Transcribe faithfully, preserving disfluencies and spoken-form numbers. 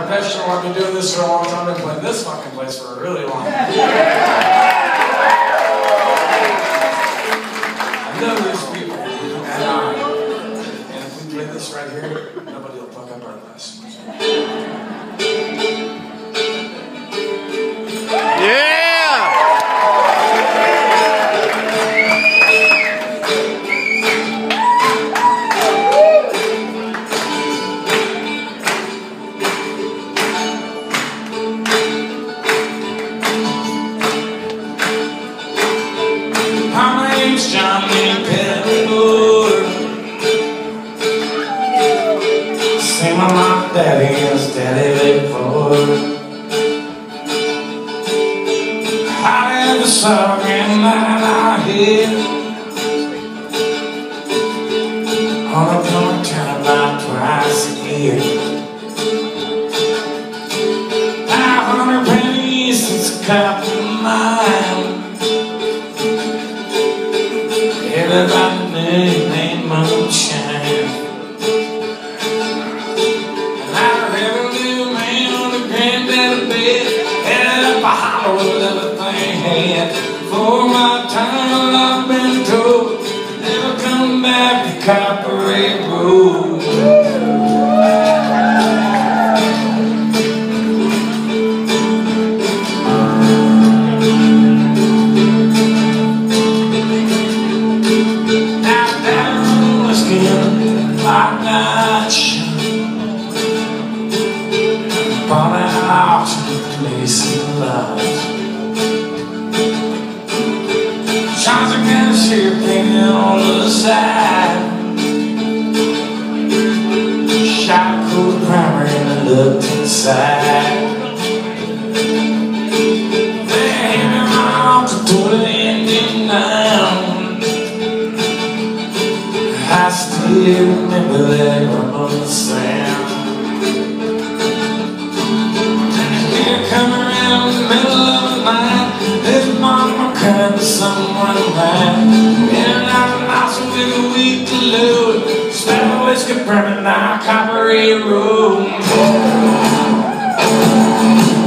professional. I've been doing this for a long time. I've been playing this fucking place for a really long time. I know these people. And, uh, and if we play this right here, nobody will fuck up our last. Say my mom, daddy is daddy Vic Theater. I have the song in our head. On a blown town about twice a year. Five hundred pennies, it's a cup of mine. Everybody knew they moonshine. And I read a little man on the granddaddy bed, headed up a hollow with everything had. For my time I've been told, never come back to Copperhead Road. Bought an auction place in love. Shots of cashier painted on the side. Shot a cool primer and I looked inside. They handed me off to put an engine down. I still remember that rumbling sound. Come around in the middle of the night, his mama crying to someone right. In and out of the house with a week to load, smell the whiskey burning down Copperhead Road.